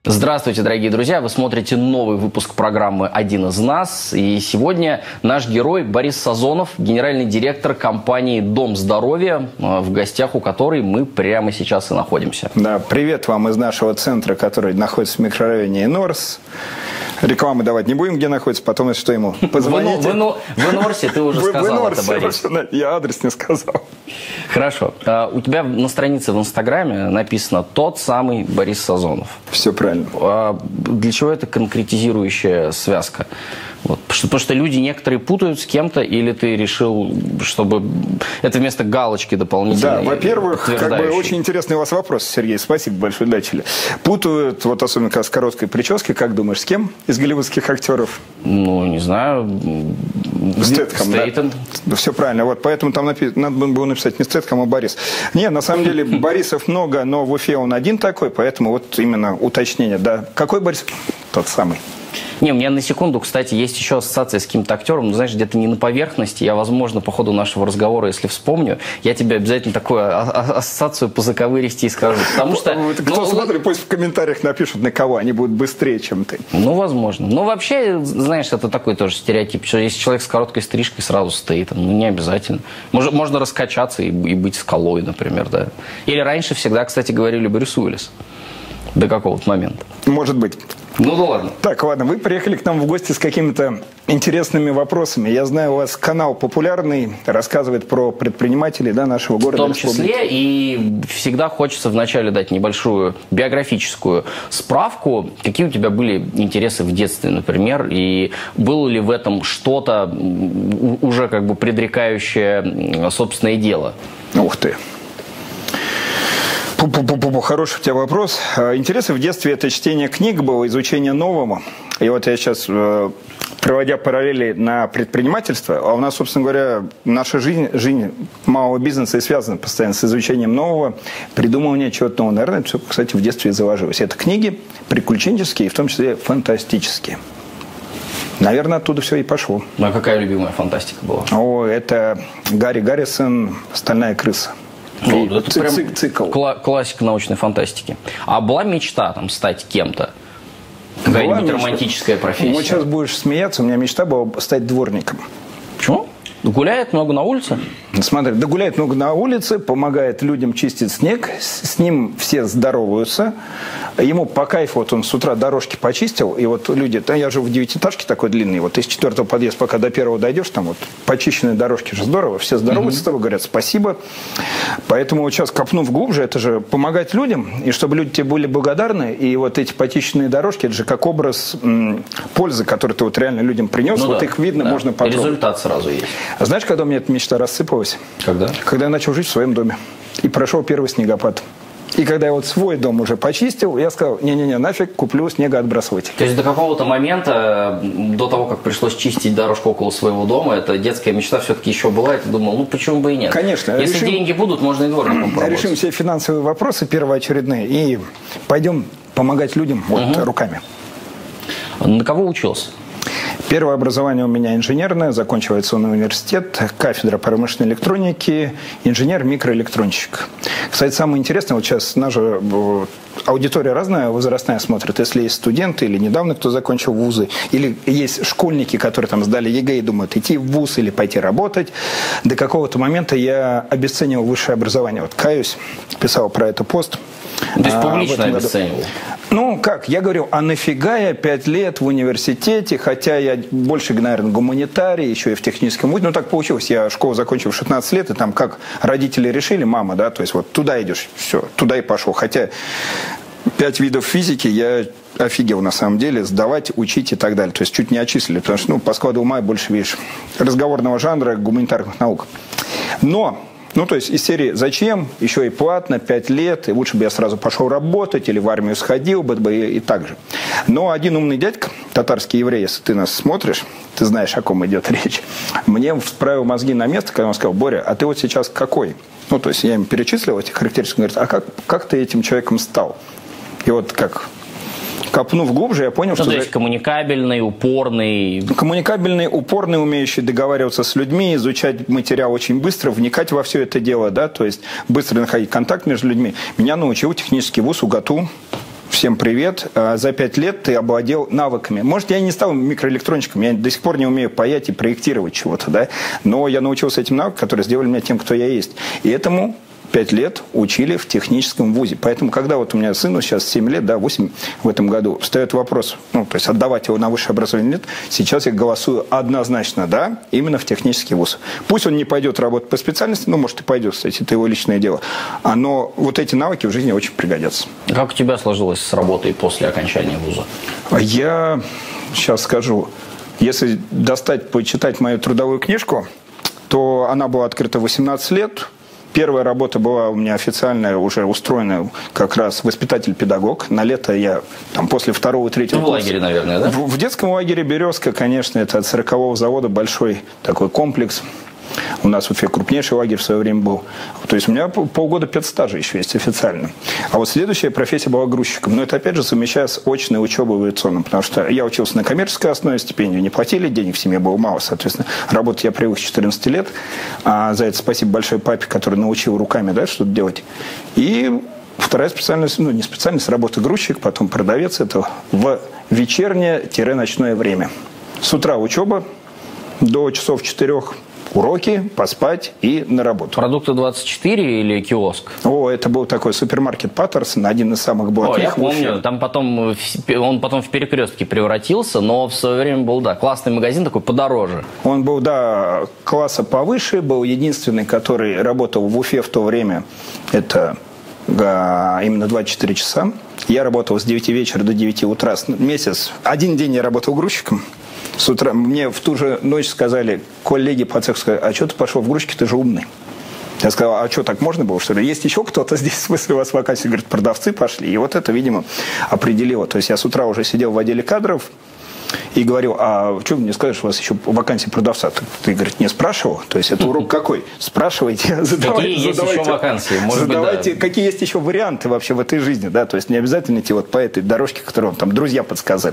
Здравствуйте, дорогие друзья! Вы смотрите новый выпуск программы «Один из нас». И сегодня наш герой Борис Сазонов, генеральный директор компании «Дом здоровья», в гостях у которой мы прямо сейчас и находимся. Да, привет вам из нашего центра, который находится в микрорайоне Инорс. Рекламы давать не будем, где находится, потом, если что, ему позвоните. В Инорсе ты уже сказал это, Борис. Я адрес не сказал. Хорошо. У тебя на странице в Инстаграме написано «Тот самый Борис Сазонов». Все правильно. Для чего это конкретизирующая связка? Вот. Потому что люди некоторые путают с кем-то, или ты решил, чтобы это вместо галочки дополнительной? Да, во-первых, очень интересный у вас вопрос, Сергей, спасибо большое, начали. Путают, вот особенно как с короткой прической, как думаешь, с кем из голливудских актеров? Ну, не знаю. Стейтем. Да? Все правильно, вот поэтому там надо было написать не Стейтем, а Борис. Не, на самом деле Борисов много, но в Уфе он один такой, поэтому вот именно уточнение. Да, какой Борис? Тот самый. Не, у меня на секунду, кстати, есть еще ассоциация с каким-то актером, но, знаешь, где-то не на поверхности. Я, возможно, по ходу нашего разговора, если вспомню, я тебе обязательно такую ассоциацию по заковыристи и скажу. Потому что... Кто смотрит, пусть в комментариях напишут, на кого они будут быстрее, чем ты. Ну, возможно. Но вообще, знаешь, это такой тоже стереотип, что если человек с короткой стрижкой сразу стоит, ну, не обязательно. Можно раскачаться и быть скалой, например, да. Или раньше всегда, кстати, говорили Брюс Уиллис. До какого-то момента. Может быть. Ну да ладно. Так, ладно, вы приехали к нам в гости с какими-то интересными вопросами. Я знаю, у вас канал популярный, рассказывает про предпринимателей, да, нашего города. В том числе, и всегда хочется вначале дать небольшую биографическую справку. Какие у тебя были интересы в детстве, например, и было ли в этом что-то уже как бы предрекающее собственное дело? Ух ты. Хороший у тебя вопрос. Интересы в детстве – это чтение книг было, изучение нового. И вот я сейчас, проводя параллели на предпринимательство, а у нас, собственно говоря, наша жизнь малого бизнеса и связана постоянно с изучением нового, придумыванием чего-то нового. Наверное, это все, кстати, в детстве и заложилось. Это книги приключенческие, и в том числе фантастические. Наверное, оттуда все и пошло. Ну, а какая любимая фантастика была? О, это Гарри Гаррисон «Стальная крыса». Ну, это прям цикл. Классика научной фантастики. А была мечта там стать кем-то? Какая-нибудь романтическая профессия? Вот сейчас будешь смеяться, у меня мечта была стать дворником. Почему? Гуляет много на улице? Смотри, да гуляет много на улице, помогает людям чистить снег, с ним все здороваются. Ему по кайфу, вот он с утра дорожки почистил, и вот люди, да, я живу в 9-этажке такой длинный, вот из 4-го подъезда, пока до 1-го дойдешь, там вот почищенные дорожки же здорово, все здороваются с тобой, говорят спасибо. Поэтому вот сейчас, копнув глубже, это же помогать людям, и чтобы люди тебе были благодарны, и вот эти почищенные дорожки, это же как образ пользы, который ты вот реально людям принес, ну вот да, их видно, да, можно потрогать. Результат сразу есть. А знаешь, когда у меня эта мечта рассыпалась? Когда? Когда я начал жить в своем доме. И прошел первый снегопад. И когда я вот свой дом уже почистил, я сказал, не-не-не, нафиг, куплю снегоотбрасыватель. То есть до какого-то момента, до того, как пришлось чистить дорожку около своего дома, эта детская мечта все-таки еще была, и ты думал, ну почему бы и нет? Конечно. Если деньги будут, можно и дворником поработать. Решим все финансовые вопросы первоочередные и пойдем помогать людям вот руками. На кого учился? Первое образование у меня инженерное, закончил авиационный университет, кафедра промышленной электроники, инженер-микроэлектронщик. Кстати, самое интересное, вот сейчас наша аудитория разная, возрастная смотрит. Если есть студенты или недавно кто закончил вузы, или есть школьники, которые там сдали ЕГЭ и думают, идти в вуз или пойти работать, до какого-то момента я обесценивал высшее образование. Вот каюсь, писал про это пост. То есть публично обесценивал? Ну, как? Я говорю, а нафига я 5 лет в университете, хотя я больше, наверное, гуманитарий, еще и в техническом вузе. Ну, так получилось. Я школу закончил в 16 лет, и там как родители решили, мама, да, то есть вот туда идешь, все, туда и пошел. Хотя 5 видов физики я офигел на самом деле, сдавать, учить и так далее. То есть чуть не отчислили, потому что, ну, по складу ума больше, видишь, разговорного жанра гуманитарных наук. Но... Ну, то есть из серии «Зачем?» Еще и платно, 5 лет, и лучше бы я сразу пошел работать или в армию сходил бы и так же. Но один умный дядька, татарский еврей, если ты нас смотришь, ты знаешь, о ком идет речь, мне вправил мозги на место, когда он сказал, Боря, а ты вот сейчас какой? Ну, то есть я им перечислил эти характеристики, он говорит, а как ты этим человеком стал? И вот как... Копнув глубже, я понял, что... То есть коммуникабельный, упорный... Коммуникабельный, упорный, умеющий договариваться с людьми, изучать материал очень быстро, вникать во все это дело, да, то есть быстро находить контакт между людьми. Меня научил технический вуз УГАТУ в Всем привет. За 5 лет ты овладел навыками. Может, я не стал микроэлектронщиком, я до сих пор не умею паять и проектировать чего-то, да? Но я научился этим навыкам, которые сделали меня тем, кто я есть. И этому 5 лет учили в техническом вузе. Поэтому, когда вот у меня сыну сейчас 7 лет, да, 8 в этом году, встает вопрос, ну, то есть отдавать его на высшее образование нет, сейчас я голосую однозначно, да, именно в технический вуз. Пусть он не пойдет работать по специальности, ну, может, и пойдет, кстати, это его личное дело. Но вот эти навыки в жизни очень пригодятся. Как у тебя сложилось с работой после окончания вуза? Я сейчас скажу, если достать, почитать мою трудовую книжку, то она была открыта 18 лет. Первая работа была у меня официальная, уже устроенная, как раз воспитатель-педагог. На лето я там после 2-3 класса... В лагере, наверное, да? В детском лагере «Березка», конечно, это от 40-го завода большой такой комплекс. У нас в Уфе крупнейший лагерь в свое время был. То есть у меня полгода педстажа еще есть официально. А вот следующая профессия была грузчиком. Но это, опять же, совмещая с очной учебой в авиационном. Потому что я учился на коммерческой основе, стипендию не платили, денег в семье было мало. Соответственно, работать я привык с 14 лет. А за это спасибо большой папе, который научил руками, да, что-то делать. И вторая специальность, ну не специальность, работа грузчик, потом продавец. Это в вечернее-ночное время. С утра учеба до часов 4 уроки, поспать и на работу. Продукты 24 или киоск? О, это был такой супермаркет Паттерсон, один из самых блатных. Я помню, там потом, он потом в Перекрестке превратился, но в свое время был, да, классный магазин такой подороже. Он был, да, класса повыше, был единственный, который работал в Уфе в то время, это именно 24 часа. Я работал с 9 вечера до 9 утра, месяц. Один день я работал грузчиком. С утра мне в ту же ночь сказали, коллеги по цеху сказали, а что ты пошел в грузчики, ты же умный. Я сказал, а что, так можно было, что ли? Есть еще кто-то здесь, в смысле, у вас вакансии? Говорит, продавцы пошли. И вот это, видимо, определило. То есть я с утра уже сидел в отделе кадров и говорил, а что вы мне скажешь, у вас еще вакансии продавца? Ты, говорит, не спрашивал? То есть это урок какой? Спрашивайте, задавайте. Какие есть еще вакансии? Может задавайте, быть, да. Какие есть еще варианты вообще в этой жизни, да? То есть не обязательно идти вот по этой дорожке, которую вам там друзья подсказали.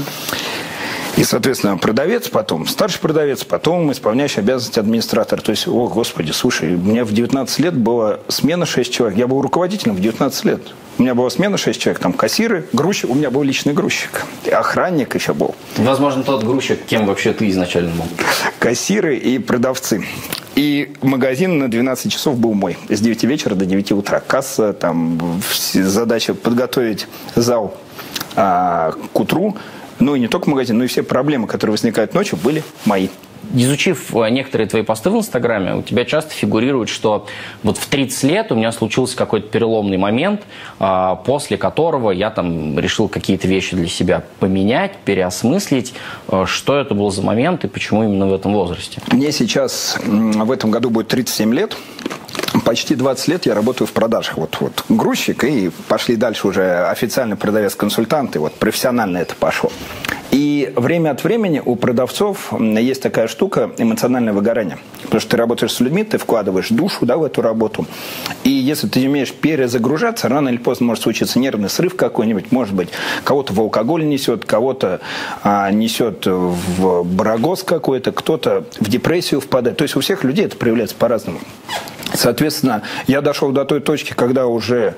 И, соответственно, продавец, потом старший продавец, потом исполняющий обязанности администратор. То есть, о, господи, слушай, у меня в 19 лет была смена 6 человек. Я был руководителем в 19 лет. У меня была смена 6 человек, там кассиры, грузчик, у меня был личный грузчик, охранник еще был. Возможно, тот грузчик, кем вообще ты изначально был? Кассиры и продавцы. И магазин на 12 часов был мой, с 9 вечера до 9 утра. Касса, там задача подготовить зал к утру. Ну и не только магазин, но и все проблемы, которые возникают ночью, были мои. Изучив некоторые твои посты в Инстаграме, у тебя часто фигурирует, что вот в 30 лет у меня случился какой-то переломный момент, после которого я там решил какие-то вещи для себя поменять, переосмыслить. Что это был за момент и почему именно в этом возрасте? Мне сейчас в этом году будет 37 лет. Почти 20 лет я работаю в продажах. Вот грузчик, и пошли дальше уже официальный продавец-консультант, и вот профессионально это пошло. И время от времени у продавцов есть такая штука – эмоциональное выгорание. Потому что ты работаешь с людьми, ты вкладываешь душу, да, в эту работу. И если ты не умеешь перезагружаться, рано или поздно может случиться нервный срыв какой-нибудь. Может быть, кого-то в алкоголь несет, кого-то несет в барагоз какой-то, кто-то в депрессию впадает. То есть у всех людей это проявляется по-разному. Соответственно, я дошел до той точки, когда уже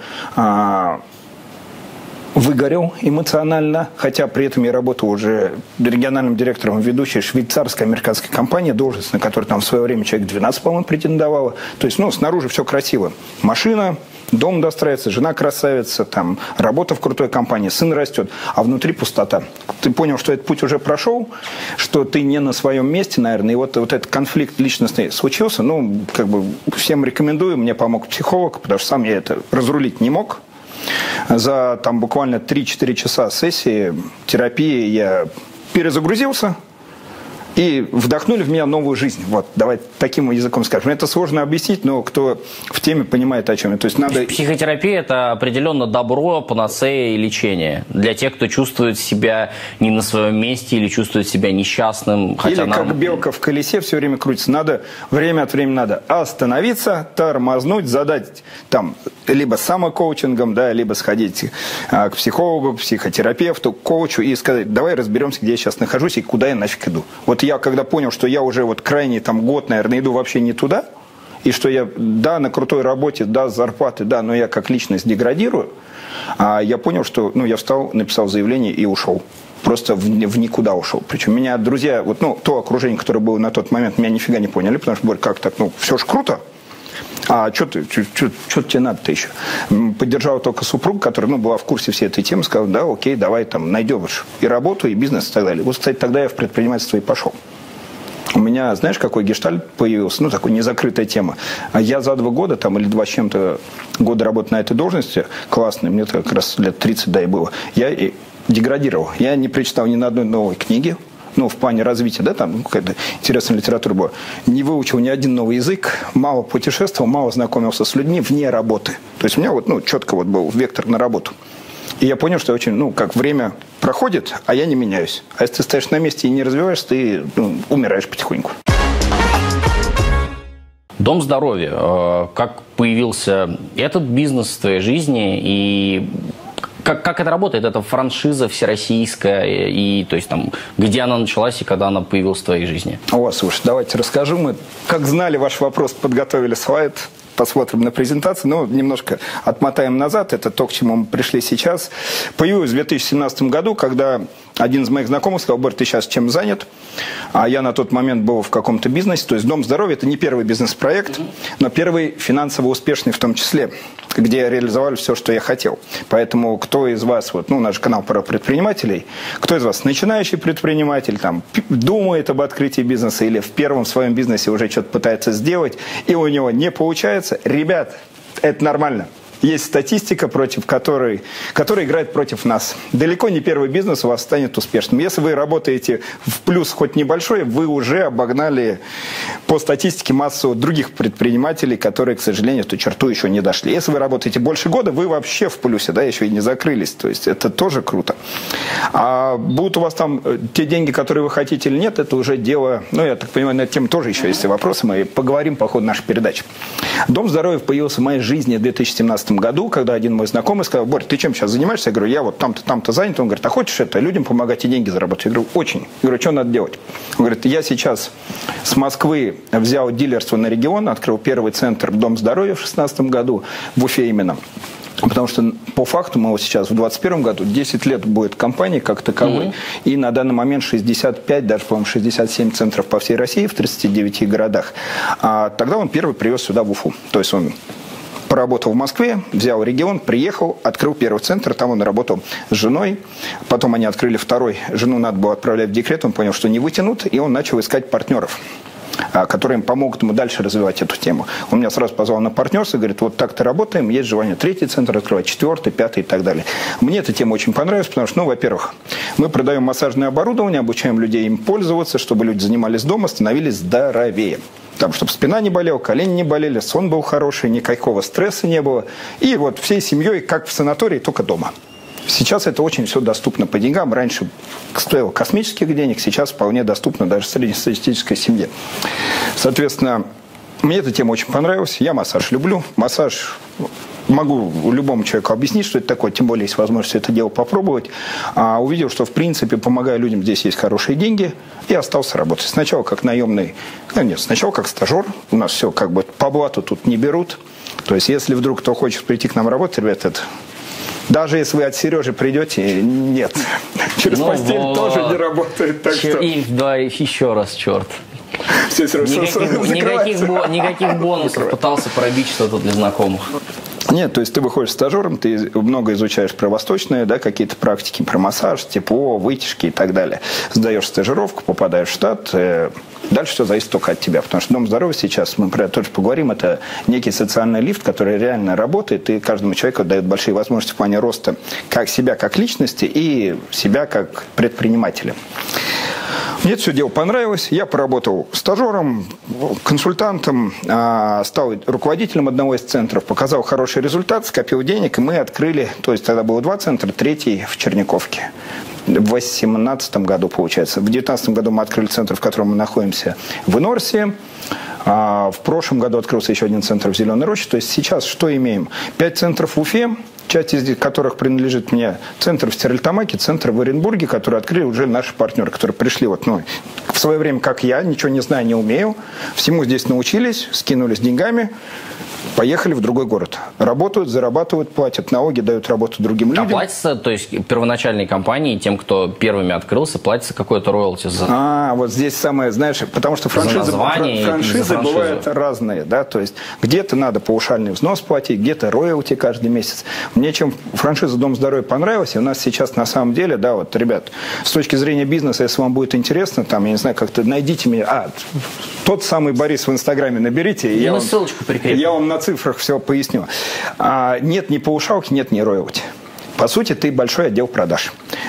выгорел эмоционально, хотя при этом я работал уже региональным директором ведущей швейцарской американской компании, должность, на которую там в свое время человек 12, по-моему, претендовало. То есть, снаружи все красиво. Машина, дом достраивается, жена красавица, там, работа в крутой компании, сын растет, а внутри пустота. Ты понял, что этот путь уже прошел, что ты не на своем месте, наверное, и вот этот конфликт личностный случился. Всем рекомендую, мне помог психолог, потому что сам я это разрулить не мог. За там буквально 3-4 часа сессии терапии я перезагрузился, и вдохнули в меня новую жизнь. Вот, давай таким языком скажем. Это сложно объяснить, но кто в теме понимает, о чем я. То есть надо... Психотерапия – это определенно добро, панацея и лечение. Для тех, кто чувствует себя не на своем месте или чувствует себя несчастным. Хотя как белка в колесе все время крутится. Надо время от времени остановиться, тормознуть, задать там либо самокоучингом, да, либо сходить к психологу, психотерапевту, коучу и сказать, давай разберемся, где я сейчас нахожусь и куда я нафиг иду. Вот я когда понял, что я уже крайний год, наверное, иду вообще не туда, и что я, да, на крутой работе, да, с зарплаты, да, но я как личность деградирую, я понял, что, я встал, написал заявление и ушел. Просто в никуда ушел. Причем меня друзья, то окружение, которое было на тот момент, меня нифига не поняли, потому что, Борь, как так, все же круто. А что тебе надо-то еще? Поддержал только супруг, которая была в курсе всей этой темы, сказал, да, окей, давай там найдем и работу, и бизнес, и так далее. Вот, кстати, тогда я в предпринимательство и пошел. У меня, знаешь, какой гештальт появился? Такой незакрытая тема. Я за 2 года, или 2 с чем-то года работы на этой должности, классной, мне как раз лет 30, да, и было, я деградировал. Я не прочитал ни на одной новой книге, в плане развития, да, там какая-то интересная литература была. Не выучил ни один новый язык, мало путешествовал, мало знакомился с людьми вне работы. То есть у меня четко был вектор на работу. И я понял, что очень, как время проходит, а я не меняюсь. А если ты стоишь на месте и не развиваешься, ты умираешь потихоньку. Дом здоровья. Как появился этот бизнес в твоей жизни и как это работает? Это франшиза всероссийская, и то есть где она началась и когда она появилась в твоей жизни? Слушай, давайте расскажу. Мы, как знали ваш вопрос, подготовили слайд. Посмотрим на презентацию, немножко отмотаем назад, это то, к чему мы пришли сейчас. Появилось в 2017 году, когда один из моих знакомых сказал, Борь, ты сейчас чем занят? А я на тот момент был в каком-то бизнесе, то есть Дом здоровья – это не первый бизнес-проект, но первый финансово успешный в том числе, где реализовали все, что я хотел. Поэтому кто из вас, наш канал про предпринимателей, кто из вас начинающий предприниматель, думает об открытии бизнеса или в первом своем бизнесе уже что-то пытается сделать, и у него не получается, ребят, это нормально. Есть статистика, которая играет против нас. Далеко не первый бизнес у вас станет успешным. Если вы работаете в плюс хоть небольшой, вы уже обогнали по статистике массу других предпринимателей, которые, к сожалению, эту черту еще не дошли. Если вы работаете больше года, вы вообще в плюсе, да, еще и не закрылись. То есть это тоже круто. А будут у вас там те деньги, которые вы хотите или нет, это уже дело, я так понимаю, на эту тему тоже еще есть вопросы, мы поговорим по ходу нашей передачи. Дом здоровья появился в моей жизни в 2017 году, когда один мой знакомый сказал, Борь, ты чем сейчас занимаешься? Я говорю, я там-то, там-то занят. Он говорит, а хочешь людям помогать и деньги заработать? Я говорю, очень. Я говорю, что надо делать? Он говорит, я сейчас с Москвы взял дилерство на регион, открыл первый центр Дом здоровья в 2016 году, в Уфе именно. Потому что по факту мы сейчас в 2021 году 10 лет будет компании как таковой. И на данный момент 65, даже, по-моему, 67 центров по всей России в 39 городах. А тогда он первый привез сюда в Уфу. То есть он поработал в Москве, взял регион, приехал, открыл первый центр, там он работал с женой, потом они открыли второй, жену надо было отправлять в декрет, он понял, что не вытянут, и он начал искать партнеров, которые им помогут ему дальше развивать эту тему. Он меня сразу позвал на партнерство, говорит, вот так-то работаем, есть желание 3-й центр открывать, 4-й, 5-й и так далее. Мне эта тема очень понравилась, потому что, во-первых, мы продаем массажное оборудование, обучаем людей им пользоваться, чтобы люди занимались дома, становились здоровее. Чтобы спина не болела, колени не болели, сон был хороший, никакого стресса не было. И всей семьей, как в санатории, только дома. Сейчас это очень все доступно по деньгам. Раньше стоило космических денег, сейчас вполне доступно даже среднестатистической семье. Соответственно, мне эта тема очень понравилась. Я массаж люблю. Массаж могу любому человеку объяснить, что это такое, тем более есть возможность это дело попробовать. Увидел, что в принципе, помогая людям, здесь есть хорошие деньги, и остался работать. Сначала как наемный, сначала как стажер. У нас все по блату тут не берут. То есть, если вдруг кто хочет прийти к нам работать, ребята, это... Даже если вы от Сережи придете, нет. Через постель тоже не работает. Так что... Да, еще раз, черт. Все, Никаких бонусов. Пытался пробить что-то для знакомых. Нет, то есть ты выходишь стажером, ты много изучаешь про восточные, какие-то практики, про массаж, тепло, вытяжки и так далее. Сдаешь стажировку, попадаешь в штат. Дальше все зависит только от тебя, потому что Дом здоровья сейчас, мы про это тоже поговорим, это некий социальный лифт, который реально работает и каждому человеку дает большие возможности в плане роста как себя как личности и себя как предпринимателя. Мне это все дело понравилось. Я поработал стажером, консультантом, стал руководителем одного из центров, показал хороший результат, скопил денег, и мы открыли, то есть тогда было 2 центра, 3-й в Черниковке. В 2018 году, получается. В 2019 году мы открыли центр, в котором мы находимся в Инорсе. В прошлом году открылся еще один центр в Зеленой Роще. То есть сейчас что имеем? 5 центров в Уфе, часть из которых принадлежит мне. Центр в Стерлитамаке, центр в Оренбурге, который открыли уже наши партнеры, которые пришли вот, ну, в свое время, как я, ничего не знаю, не умею. Всему здесь научились, скинулись деньгами, поехали в другой город. Работают, зарабатывают, платят налоги, дают работу другим людям. А платится, то есть первоначальной компании, тем, кто первыми открылся, платится какое-то роялти за... вот здесь самое, знаешь, потому что франшизы бывают разные, да, то есть где-то надо паушальный взнос платить, где-то роялти каждый месяц. Мне чем франшиза Дом здоровья понравилась, и у нас сейчас на самом деле, да, вот, ребят, с точки зрения бизнеса, если вам будет интересно, там, я не знаю, как-то найдите меня, тот самый Борис в Инстаграме наберите, и я ссылочку прикреплю. Я вам на цифрах все поясню. Нет ни паушалки, нет ни роялти. По сути, ты большой отдел продаж.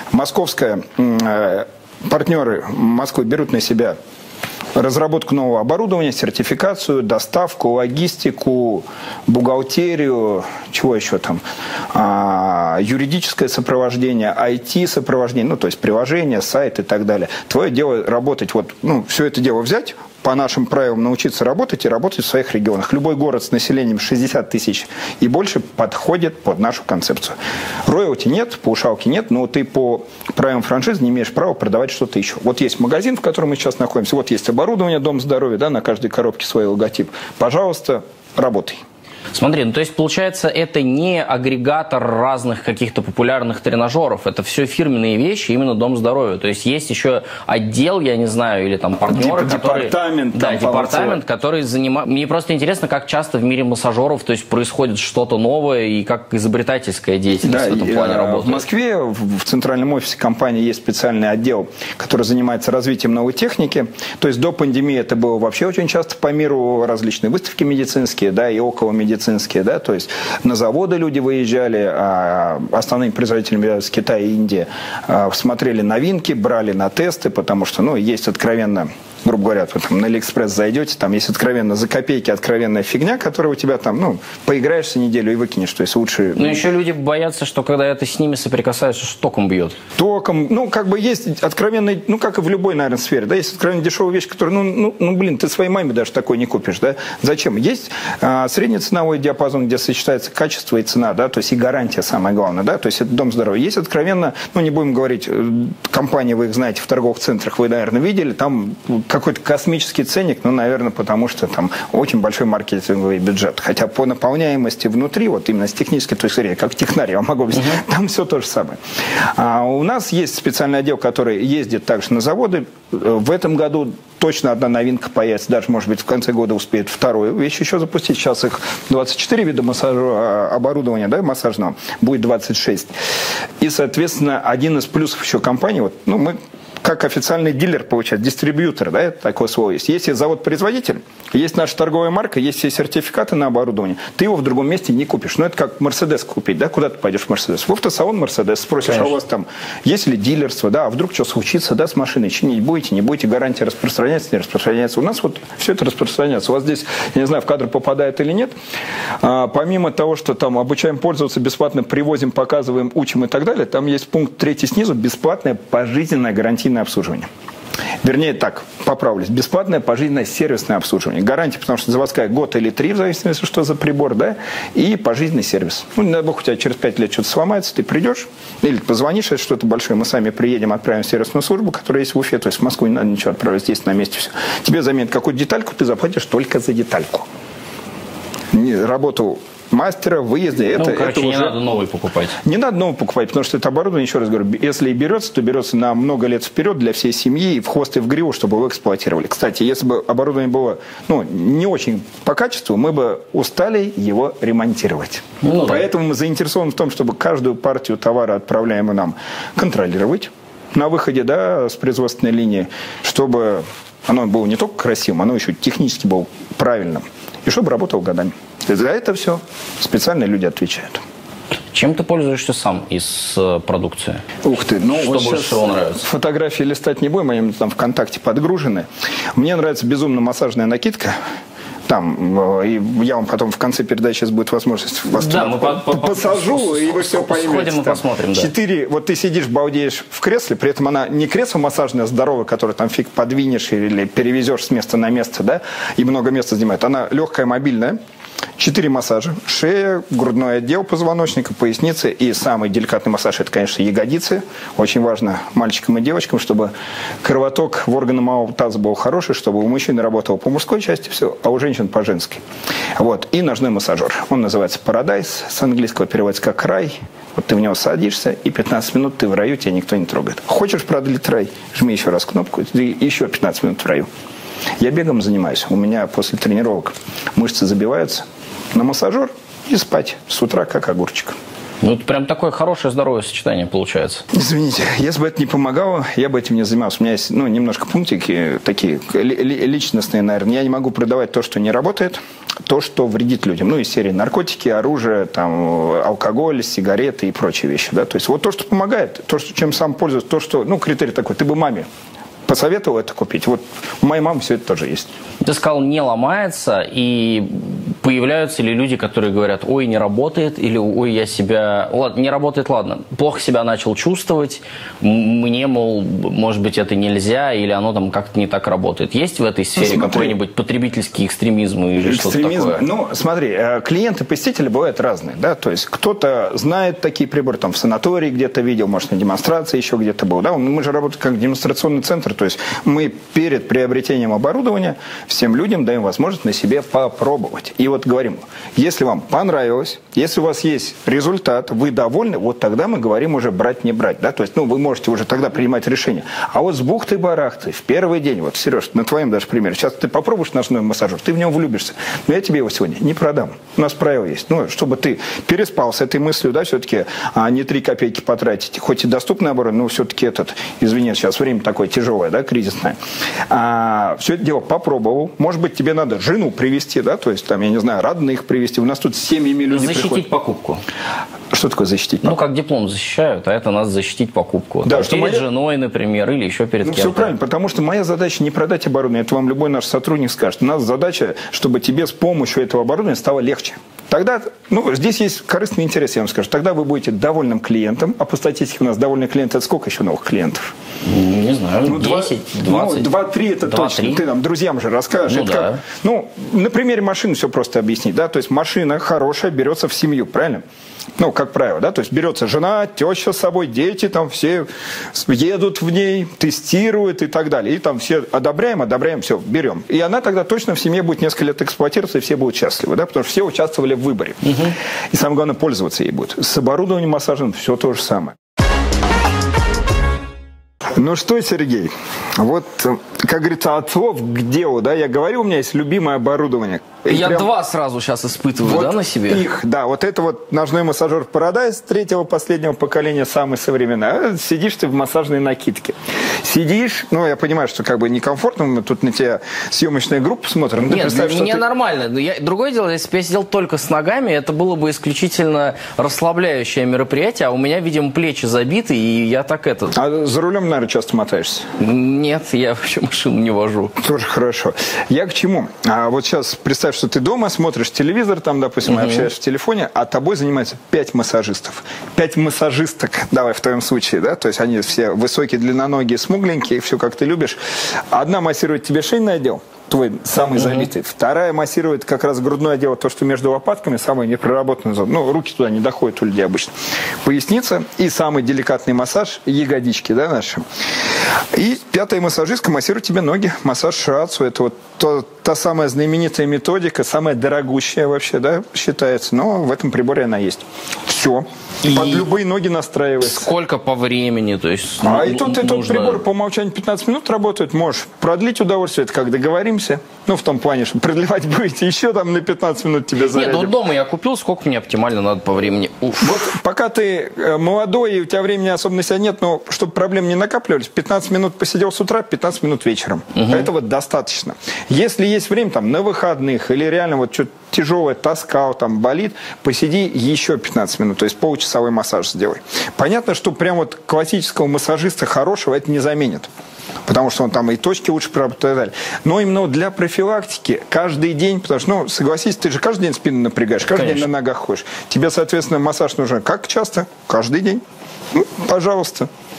Партнеры Москвы берут на себя разработку нового оборудования, сертификацию, доставку, логистику, бухгалтерию, чего еще там, юридическое сопровождение, IT-сопровождение, ну, то есть приложение, сайт и так далее. Твое дело работать, вот, ну, все это дело взять, по нашим правилам научиться работать и работать в своих регионах. Любой город с населением 60 тысяч и больше подходит под нашу концепцию. Роялти нет, паушалки нет, но ты по правилам франшизы не имеешь права продавать что-то еще. Вот есть магазин, в котором мы сейчас находимся, вот есть оборудование, Дом здоровья, да, на каждой коробке свой логотип. Пожалуйста, работай. Смотри, ну то есть получается, это не агрегатор разных каких-то популярных тренажеров, это все фирменные вещи, именно Дом здоровья. То есть есть еще отдел, я не знаю, или там партнеры, департамент, который занимает... Мне просто интересно, как часто в мире массажеров, то есть происходит что-то новое и как изобретательская деятельность в этом плане работает. В Москве, в центральном офисе компании есть специальный отдел, который занимается развитием новой техники. То есть до пандемии это было вообще очень часто по миру, различные выставки медицинские, да, и около медицинские, да, то есть на заводы люди выезжали, основными производителями с Китая и Индии, смотрели новинки, брали на тесты, потому что, ну, есть откровенно, грубо говоря, вы там на Алиэкспресс зайдете, там есть откровенно за копейки откровенная фигня, которая у тебя там, ну, поиграешься неделю и выкинешь, то есть лучше... Но еще люди боятся, что когда это с ними соприкасаешься, что током бьет. Током, ну, как бы есть откровенный, ну, как и в любой, наверное, сфере, да, есть откровенно дешевая вещь, которую, блин, ты своей маме даже такой не купишь, да, зачем? Есть среднеценовой диапазон, где сочетается качество и цена, да, то есть и гарантия самое главное, да, то есть это Дом здоровья. Есть откровенно, ну, не будем говорить, компании, вы их знаете, в торговых центрах вы, наверное, видели, там какой-то космический ценник, ну, наверное, потому что там очень большой маркетинговый бюджет. Хотя по наполняемости внутри, вот именно с технической точки зрения, как технарь, я могу объяснить, там все то же самое. У нас есть специальный отдел, который ездит также на заводы. В этом году точно одна новинка появится, даже, может быть, в конце года успеет вторую вещь еще запустить. Сейчас их 24 вида оборудования, да, массажного, будет 26. И, соответственно, один из плюсов еще компании, вот, ну, мы как официальный дилер, получается, дистрибьютор, да, такое слово есть. Есть завод-производитель, есть наша торговая марка, есть все сертификаты на оборудование. Ты его в другом месте не купишь. Ну, это как Мерседес купить, да, куда ты пойдешь в Мерседес? В автосалон Мерседес, спросишь, конечно, а у вас там есть ли дилерство, да, а вдруг что случится, да, с машиной, чинить будете, не будете, гарантия распространяется, не распространяется. У нас вот все это распространяется. У вас здесь, я не знаю, в кадр попадает или нет, помимо того, что там обучаем пользоваться, бесплатно привозим, показываем, учим и так далее, там есть пункт 3 снизу, бесплатное пожизненное гарантийное обслуживание. Вернее, так, поправлюсь. Бесплатное пожизненное сервисное обслуживание. Гарантия, потому что заводская год или 3, в зависимости, что за прибор, да, и пожизненный сервис. Ну, не дай бог, у тебя через 5 лет что-то сломается, ты придешь, или позвонишь, если что-то большое, мы сами приедем, отправим в сервисную службу, которая есть в Уфе, то есть в Москву не надо ничего отправить, здесь на месте все. Тебе заменят какую-то детальку, ты заплатишь только за детальку. Работу мастера, выезде. Ну, короче, не надо новый покупать. Не надо новый покупать, потому что это оборудование, еще раз говорю, если и берется, то берется на много лет вперед для всей семьи, и в хвост, и в гриву, чтобы его эксплуатировали. Кстати, если бы оборудование было, ну, не очень по качеству, мы бы устали его ремонтировать. Ну, поэтому мы заинтересованы в том, чтобы каждую партию товара, отправляемую нам, контролировать на выходе, да, с производственной линии, чтобы оно было не только красивым, оно еще технически было правильным, и чтобы работало годами. За это все специальные люди отвечают. Чем ты пользуешься сам из продукции? Ух ты, ну что вот больше всего нравится? Фотографии листать не будем, они там ВКонтакте подгружены. Мне нравится безумно массажная накидка. Там, и я вам потом в конце передачи сейчас будет возможность вас посажу, и вы все поймете. Сходим и посмотрим, да. 4, вот ты сидишь, балдеешь в кресле, при этом она не кресло массажное здоровое, которое там фиг подвинешь или перевезешь с места на место, да, и много места занимает. Она легкая, мобильная. 4 массажа. Шея, грудной отдел позвоночника, поясница. И самый деликатный массаж – это, конечно, ягодицы. Очень важно мальчикам и девочкам, чтобы кровоток в органы малого таза был хороший, чтобы у мужчин работал по мужской части все, а у женщин по женской. Вот. И ножной массажер. Он называется Paradise. С английского переводится как рай. Вот ты в него садишься, и 15 минут ты в раю, тебя никто не трогает. Хочешь продлить рай? Жми еще раз кнопку, и еще 15 минут в раю. Я бегом занимаюсь. У меня после тренировок мышцы забиваются. На массажер и спать с утра, как огурчик. Ну, это прям такое хорошее здоровое сочетание получается. Извините, если бы это не помогало, я бы этим не занимался. У меня есть немножко пунктики такие личностные, наверное. Я не могу продавать то, что не работает, то, что вредит людям. Ну, из серии наркотики, оружие, там, алкоголь, сигареты и прочие вещи. Да? То есть вот то, что помогает, то, что, чем сам пользуюсь, то, что, критерий такой, ты бы маме посоветовал это купить. Вот у моей мамы все это тоже есть. Ты сказал, не ломается, и появляются ли люди, которые говорят, ой, не работает, или ой, я себя... Ладно, не работает, ладно, плохо себя начал чувствовать, мне, мол, может быть, это нельзя, или оно там как-то не так работает. Есть в этой сфере какой-нибудь потребительский экстремизм или что-то такое? Ну, смотри, клиенты-посетители бывают разные, да, то есть кто-то знает такие приборы, там, в санатории где-то видел, может, на демонстрации еще где-то был, да, мы же работаем как демонстрационный центр, то есть мы перед приобретением оборудования всем людям даем возможность на себе попробовать. И вот говорим, если вам понравилось, если у вас есть результат, вы довольны, вот тогда мы говорим уже брать, не брать. Да? То есть вы можете уже тогда принимать решение. А вот с бухты-барахты в первый день, вот, Сереж, на твоем даже примере, сейчас ты попробуешь ножной массажер, ты в него влюбишься, но я тебе его сегодня не продам. У нас правило есть. Чтобы ты переспал с этой мыслью, да, все-таки не 3 копейки потратить, хоть и доступный оборудование, но все-таки извини, сейчас время такое тяжелое, да, кризисное. Все это дело попробовал. Может быть, тебе надо жену привести, да, то есть, там, я не знаю, родных привести. У нас тут с семьями люди защитить приходят. Покупку. Что такое защитить покупку? Как диплом защищают, а это надо защитить покупку. Да, там, перед женой, например, или еще перед кем-то. Все правильно, потому что моя задача не продать оборудование, это вам любой наш сотрудник скажет. У нас задача, чтобы тебе с помощью этого оборудования стало легче. Тогда, здесь есть корыстный интерес, я вам скажу. Тогда вы будете довольным клиентом, а по статистике у нас довольный клиент, это сколько еще новых клиентов? Не знаю, 10, 20. 2-3 это 2, точно. 3. Ты нам друзьям же расскажешь. Да. На примере машины все просто объяснить. Да? То есть машина хорошая берется в семью, правильно? Как правило, да, то есть берется жена, теща с собой, дети, там все едут в ней, тестируют и так далее. И там все одобряем, все, берем. И она тогда точно в семье будет несколько лет эксплуатироваться, и все будут счастливы, да, потому что все участвовали в выборе. И самое главное, пользоваться ей будет. С оборудованием массажным все то же самое. Ну что, Сергей, вот, как говорится, от слов к делу, да, я говорю, у меня есть любимое оборудование. Я прям... 2 сразу сейчас испытываю, вот на себе? Вот это вот ножной массажер Paradise 3-го последнего поколения, самый современный. Сидишь ты в массажной накидке. Сидишь, я понимаю, что как бы некомфортно, мы тут на тебя съемочная группа смотрим. Нет, для меня нормально. Другое дело, если бы я сидел только с ногами, это было бы исключительно расслабляющее мероприятие, а у меня, видимо, плечи забиты, и я так это... А за рулем, наверное, часто мотаешься? Нет, я вообще машину не вожу. Тоже хорошо. Я к чему? Вот сейчас представь, что ты дома смотришь телевизор, там, допустим, общаешься в телефоне, а тобой занимается 5 массажистов. 5 массажисток, давай в твоем случае, да? То есть они все высокие, длинноногие, смугленькие, все как ты любишь. Одна массирует тебе шейный отдел, твой самый забитый. Вторая массирует как раз грудное отдел, то, что между лопатками, самая непроработанная зона. Руки туда не доходят у людей обычно. Поясница и самый деликатный массаж, ягодички, да, наши. И 5-я массажистка массирует тебе ноги. Массаж шиатсу, это вот та самая знаменитая методика, самая дорогущая вообще, да, считается. Но в этом приборе она есть. Все. Под любые ноги настраивается. Сколько по времени? То есть, и тут прибор по умолчанию 15 минут работает. Можешь продлить удовольствие, это как договоримся. В том плане, что продлевать будете еще там на 15 минут тебя зарядим. Нет, дома я купил, сколько мне оптимально надо по времени. Вот пока ты молодой, и у тебя времени особо на себя нет, но чтобы проблем не накапливались, 15 минут посидел с утра, 15 минут вечером. Этого достаточно. Если есть время там на выходных, или реально вот что-то тяжелое, таскал, там болит, посиди еще 15 минут, то есть получасовой массаж сделай. Понятно, что прям вот классического массажиста хорошего это не заменит. Потому что он там и точки лучше проработает и так далее. Но именно для профилактики каждый день, потому что, согласись, ты же каждый день спину напрягаешь, каждый день на ногах ходишь. Тебе, соответственно, массаж нужен как часто? Каждый день. Пожалуйста.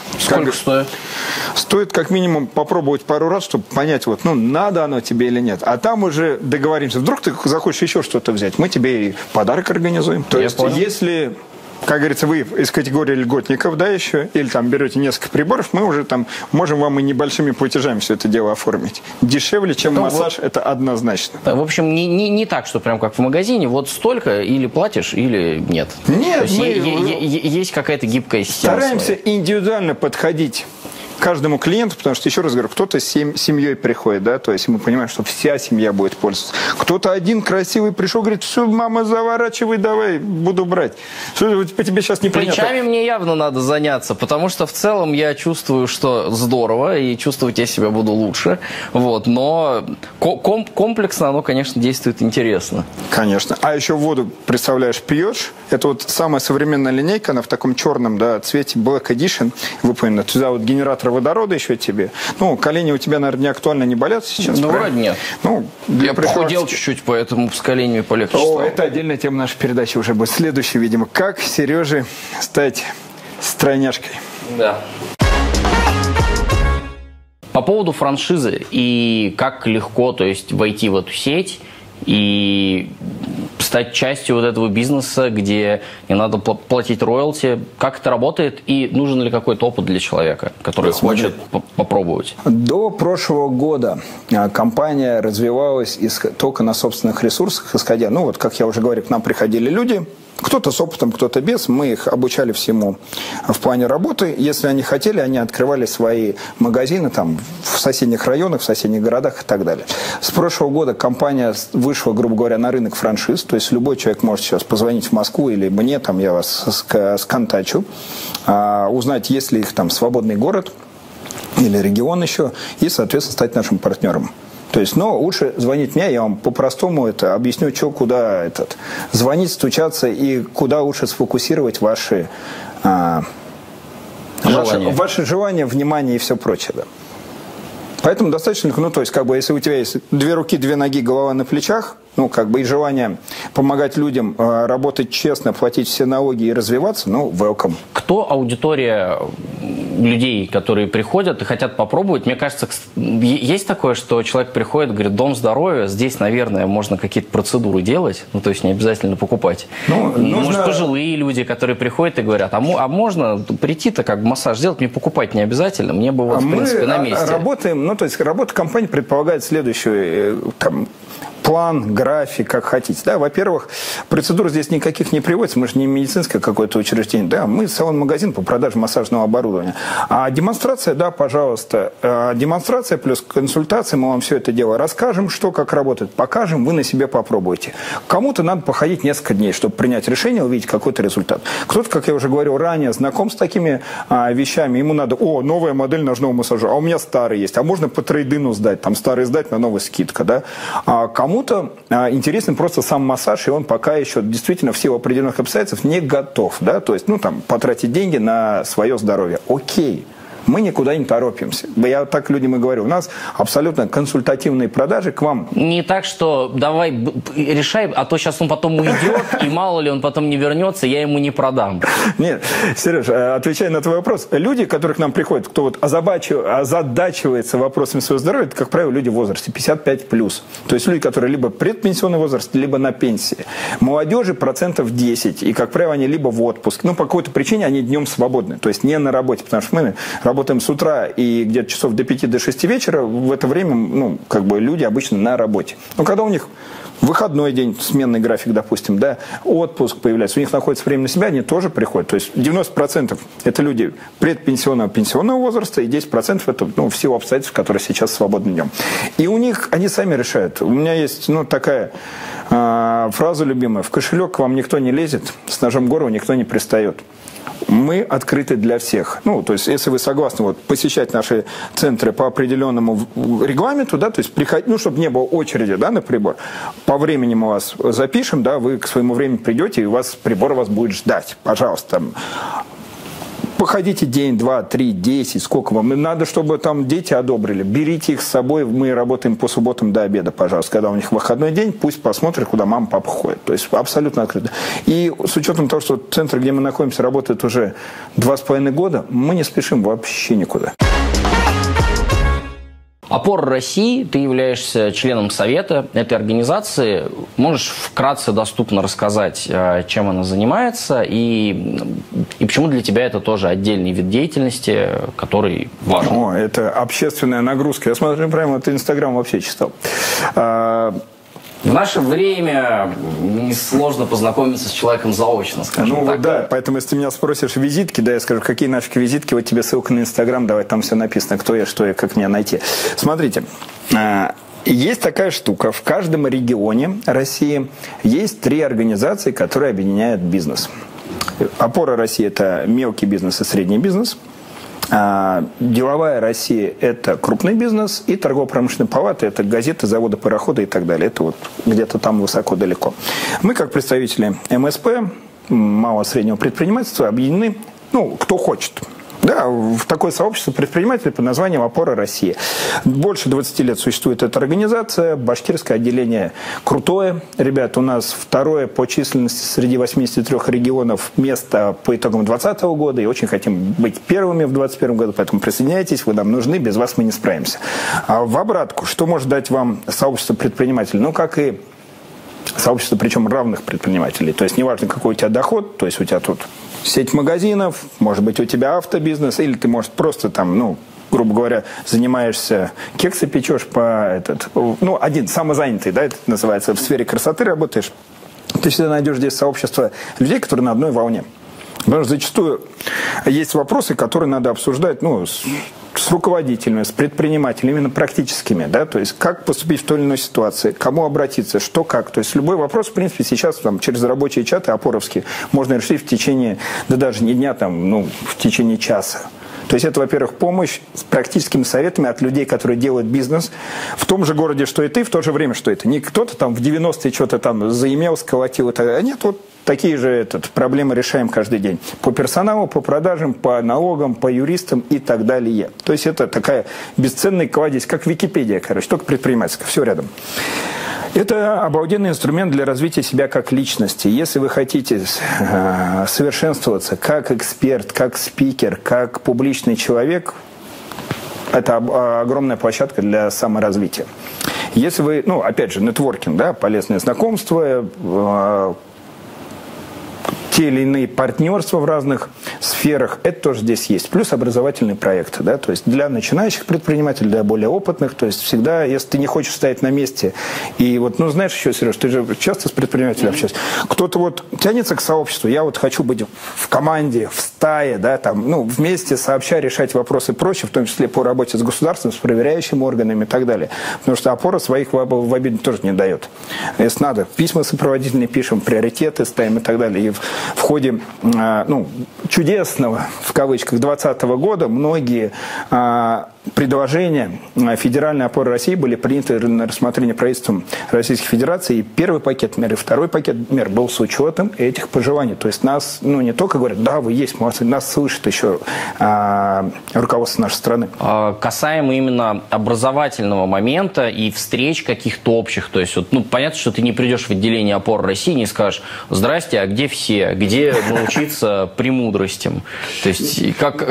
Сколько стоит? Стоит как минимум попробовать пару раз, чтобы понять, вот, ну, надо оно тебе или нет. А там уже договоримся. Вдруг ты захочешь еще что-то взять, мы тебе и подарок организуем. То есть, если... Как говорится, вы из категории льготников, да, еще, или там берете несколько приборов, мы уже там можем вам и небольшими платежами все это дело оформить. Дешевле, чем массаж, это однозначно. В общем, не так, что прям как в магазине, вот столько, или платишь, или нет. Нет, есть какая-то гибкая система. Стараемся индивидуально подходить каждому клиенту, потому что, еще раз говорю, кто-то с семьей приходит, да, то есть мы понимаем, что вся семья будет пользоваться. Кто-то один красивый пришел, говорит, все, мама, заворачивай, давай, буду брать. Что по тебе сейчас непонятно? Плечами мне явно надо заняться, потому что в целом я чувствую, что здорово, и чувствовать я себя буду лучше, вот, но комплексно оно, конечно, действует интересно. Конечно. А еще воду, представляешь, пьешь, это вот самая современная линейка, она в таком черном, да, цвете Black Edition, выполнена, туда вот генератор водорода еще тебе. Ну, колени у тебя, наверное, не актуально, не болят сейчас? Ну, вроде нет. Ну, я похудел чуть-чуть, поэтому с коленями полегче стало. Это отдельная тема нашей передачи уже будет. Следующая, видимо. Как Сереже стать стройняшкой? Да. По поводу франшизы и как легко, то есть, войти в эту сеть и стать частью вот этого бизнеса, где не надо платить роялти. Как это работает и нужен ли какой-то опыт для человека, который хочет попробовать? До прошлого года компания развивалась только на собственных ресурсах, исходя, ну вот, как я уже говорил, к нам приходили люди, кто-то с опытом, кто-то без. Мы их обучали всему в плане работы. Если они хотели, они открывали свои магазины там, в соседних районах, в соседних городах и так далее. С прошлого года компания вышла, грубо говоря, на рынок франшиз. То есть любой человек может сейчас позвонить в Москву или мне, там, я вас сконтачу, узнать, есть ли их там свободный город или регион еще, и, соответственно, стать нашим партнером. То есть, но лучше звонить мне, я вам по-простому это объясню, что, куда звонить, стучаться и куда лучше сфокусировать ваши желания, внимание и все прочее. Да. Поэтому достаточно, ну, то есть, как бы, если у тебя есть 2 руки, 2 ноги, голова на плечах, ну, как бы, и желание помогать людям, работать честно, платить все налоги и развиваться, ну, welcome. Кто аудитория людей, которые приходят и хотят попробовать? Мне кажется, есть такое, что человек приходит, говорит, дом здоровья, здесь, наверное, можно какие-то процедуры делать, ну, то есть не обязательно покупать. Ну, может, пожилые люди, которые приходят и говорят, а можно прийти-то как бы массаж сделать, мне покупать не обязательно, мне бы вот, в принципе, на месте. Мы работаем, ну, то есть работа компании предполагает следующую, там, план, график, как хотите. Да, во-первых, процедур здесь никаких не приводится, мы же не медицинское какое-то учреждение, да, мы салон-магазин по продаже массажного оборудования. А демонстрация, да, пожалуйста, демонстрация плюс консультация, мы вам все это дело расскажем, что, как работает, покажем, вы на себе попробуйте. Кому-то надо походить несколько дней, чтобы принять решение, увидеть какой-то результат. Кто-то, как я уже говорил ранее, знаком с такими вещами, ему надо, новая модель ножного массажа, а у меня старый есть, а можно по трейдину сдать, там старый сдать, на новый скидка, да. А кому-то интересен просто сам массаж, и он пока еще действительно в силу определенных обстоятельств не готов, да, то есть, ну, там, потратить деньги на свое здоровье. Окей. Мы никуда не торопимся. Я так людям и говорю. У нас абсолютно консультативные продажи к вам. Не так, что давай решай, а то сейчас он потом уйдет, и мало ли он потом не вернется, я ему не продам. Нет, Сереж, отвечая на твой вопрос, люди, которые к нам приходят, кто вот озадачивается вопросами своего здоровья, это, как правило, люди в возрасте 55+. То есть люди, которые либо предпенсионный возраст, либо на пенсии. Молодежи 10%, и, как правило, они либо в отпуск. Ну, по какой-то причине они днем свободны, то есть не на работе, потому что мы работаем с утра и где-то часов до 5 до 6 вечера, в это время, ну, как бы люди обычно на работе. Но когда у них выходной день, сменный график, допустим, да, отпуск появляется, у них находится время на себя, они тоже приходят. То есть 90% это люди предпенсионного, пенсионного возраста, и 10% это, ну, в силу обстоятельств, которые сейчас свободны днем. И у них, они сами решают. У меня есть, ну, такая фраза любимая: в кошелек к вам никто не лезет, с ножом в горло никто не пристает. Мы открыты для всех. Ну, то есть, если вы согласны вот, посещать наши центры по определенному регламенту, да, то есть, приходить, ну, чтобы не было очереди, да, на прибор, по времени мы вас запишем, да, вы к своему времени придете, и у вас прибор вас будет ждать. Пожалуйста. Походите день, два, три, 10, сколько вам. Надо, чтобы там дети одобрили. Берите их с собой, мы работаем по субботам до обеда, пожалуйста. Когда у них выходной день, пусть посмотрят, куда мама, папа ходят. То есть абсолютно открыто. И с учетом того, что центр, где мы находимся, работает уже 2,5 года, мы не спешим вообще никуда. Опора России, ты являешься членом совета этой организации. Можешь вкратце доступно рассказать, чем она занимается и почему для тебя это тоже отдельный вид деятельности, который важен? Это общественная нагрузка. Я смотрю, прямо ты Инстаграм вообще читал. В наше время несложно познакомиться с человеком заочно, скажем так. Да, поэтому если ты меня спросишь визитки, да, я скажу, какие нафиг визитки, вот тебе ссылка на Инстаграм, давай, там все написано, кто я, что я, как меня найти. Смотрите, есть такая штука, в каждом регионе России есть 3 организации, которые объединяют бизнес. Опора России – это мелкий бизнес и средний бизнес. Деловая Россия – это крупный бизнес, и торгово-промышленная палата – это газеты, заводы, пароходы и так далее. Это вот где-то там высоко-далеко. Мы, как представители МСП, малого среднего предпринимательства, объединены, кто хочет. Да, в такое сообщество предпринимателей под названием «Опора России». Больше 20 лет существует эта организация. Башкирское отделение крутое. Ребят, у нас 2-е по численности среди 83 регионов место по итогам 2020 года. И очень хотим быть первыми в 2021 году. Поэтому присоединяйтесь, вы нам нужны, без вас мы не справимся. А в обратку, что может дать вам сообщество предпринимателей? Как и сообщество, причем равных предпринимателей. То есть неважно, какой у тебя доход, то есть у тебя тут сеть магазинов, может быть, у тебя автобизнес, или ты, может, просто там, грубо говоря, занимаешься, кексы печешь один, самозанятый, да, это называется, в сфере красоты работаешь. Ты всегда найдешь здесь сообщество людей, которые на одной волне. Потому что зачастую есть вопросы, которые надо обсуждать, с руководителями, с предпринимателями, именно практическими, да, то есть как поступить в той или иной ситуации, кому обратиться, что как. То есть любой вопрос, в принципе, сейчас через рабочие чаты опоровские можно решить в течение, даже не дня, в течение часа. То есть это, во-первых, помощь с практическими советами от людей, которые делают бизнес в том же городе, что и ты, в то же время, что это. Не кто-то там в 90-е что-то там заимел, сколотил. А нет, вот такие же проблемы решаем каждый день. По персоналу, по продажам, по налогам, по юристам и так далее. То есть это такая бесценная кладезь, как Википедия, только предпринимательская. Все рядом. Это обалденный инструмент для развития себя как личности. Если вы хотите совершенствоваться как эксперт, как спикер, как публичный человек, это огромная площадка для саморазвития. Если вы, опять же, нетворкинг, да, полезные знакомства, те или иные партнерства в разных сферах, это тоже здесь есть. Плюс образовательные проекты, да, то есть для начинающих предпринимателей, для более опытных, то есть всегда, если ты не хочешь стоять на месте, и знаешь еще, Сереж, ты же часто с предпринимателями общаешься, кто-то тянется к сообществу, я хочу быть в команде, в стае, да, вместе сообща решать вопросы проще, в том числе по работе с государством, с проверяющими органами и так далее. Потому что опора своих в обиду тоже не дает. Если надо, письма сопроводительные пишем, приоритеты ставим и так далее. И в ходе чудесного, в кавычках, 2020 года многие предложения Федеральной опоры России были приняты на рассмотрение правительством Российской Федерации. И первый пакет мер, и второй пакет мер был с учетом этих пожеланий. То есть нас не только говорят, да, вы есть, молодцы, нас слышит еще руководство нашей страны. Касаемо именно образовательного момента и встреч каких-то общих, то есть понятно, что ты не придешь в отделение опоры России и не скажешь, здрасте, а где все, где научиться премудростям? То есть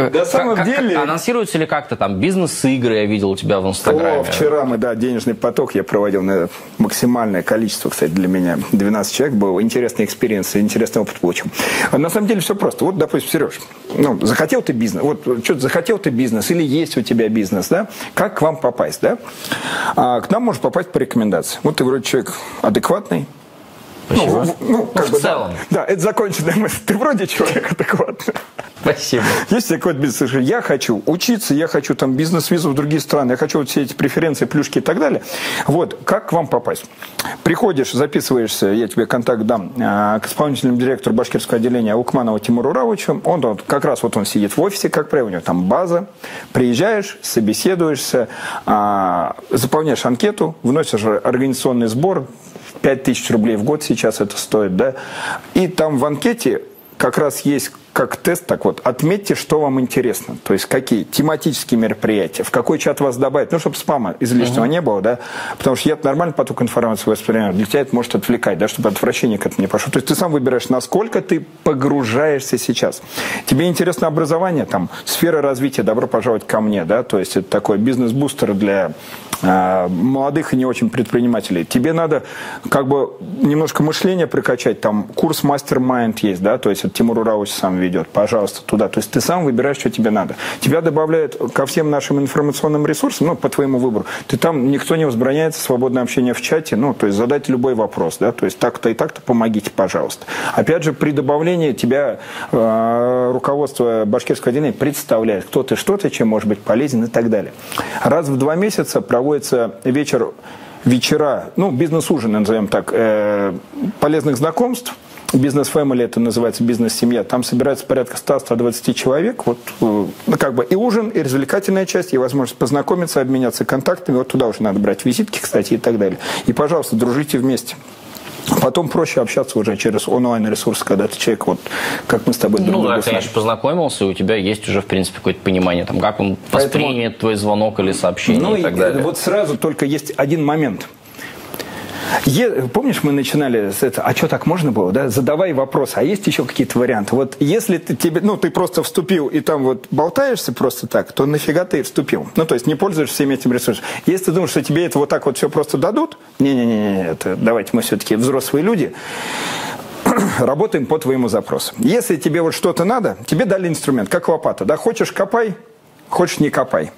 анонсируется ли как-то там бизнес-игры, я видел у тебя в Инстаграме? Вчера мы, денежный поток я проводил на максимальное количество, кстати, для меня 12 человек был, интересный экспириенс, интересный опыт получил. На самом деле все просто. Допустим, Сереж, захотел ты бизнес, что-то захотел ты бизнес, или есть у тебя бизнес, да? Как к вам попасть, да? К нам можно попасть по рекомендации. Ты вроде человек адекватный. Спасибо. В целом. Да, это законченная мысль. Ты вроде человек адекватный. Спасибо. Есть какой-то бизнес, я хочу учиться, я хочу бизнес-визу в другие страны, я хочу все эти преференции, плюшки и так далее. Как к вам попасть? Приходишь, записываешься, я тебе контакт дам, к исполнительному директору башкирского отделения Аукманову Тимуру Равычу. Он как раз он сидит в офисе, как правило, у него там база. Приезжаешь, собеседуешься, заполняешь анкету, вносишь организационный сбор, 5000 рублей в год сейчас это стоит, да, и там в анкете как раз есть как тест, так вот, отметьте, что вам интересно. То есть, какие тематические мероприятия, в какой чат вас добавить, ну, чтобы спама излишнего не было, да, потому что я нормальный поток информации воспринимаю, для тебя это может отвлекать, да, чтобы отвращение к этому не пошло. То есть, ты сам выбираешь, насколько ты погружаешься сейчас. Тебе интересно образование, там, сфера развития, добро пожаловать ко мне, да, то есть, это такой бизнес-бустер для молодых и не очень предпринимателей. Тебе надо как бы немножко мышление прокачать, там курс Mastermind есть, да, то есть это Тимур Уралович сам ведет, пожалуйста, туда. То есть ты сам выбираешь, что тебе надо. Тебя добавляют ко всем нашим информационным ресурсам, ну, по твоему выбору. Ты там, никто не возбраняется, свободное общение в чате, ну, то есть задать любой вопрос, да, то есть так-то и так-то помогите, пожалуйста. Опять же, при добавлении тебя руководство Башкирского отделения представляет, кто ты, что ты, чем может быть полезен и так далее. Раз в 2 месяца проводится вечера, ну, бизнес-ужины, назовем так, полезных знакомств. Бизнес-фэмили, это называется бизнес-семья. Там собирается порядка 100-120 человек. Вот, ну, как бы и ужин, и развлекательная часть, и возможность познакомиться, обменяться контактами. Вот туда уже надо брать визитки, кстати, и так далее. И, пожалуйста, дружите вместе. Потом проще общаться уже через онлайн-ресурсы, когда ты человек, вот как мы с тобой друг друга. Ну да, конечно, познакомился, и у тебя есть уже, в принципе, какое-то понимание, там, как он воспримет твой звонок или сообщение и так далее. Вот сразу только есть один момент. Помнишь, мы начинали с этого, а что так можно было, да? Задавай вопрос, а есть еще какие-то варианты? Вот если ты просто вступил и там вот болтаешься просто так, то нафига ты вступил? Ну, то есть не пользуешься всеми этими ресурсами. Если ты думаешь, что тебе это вот так вот все просто дадут, давайте мы все-таки взрослые люди, работаем по твоему запросу. Если тебе вот что-то надо, тебе дали инструмент, как лопата, да? Хочешь — копай, хочешь — не копай.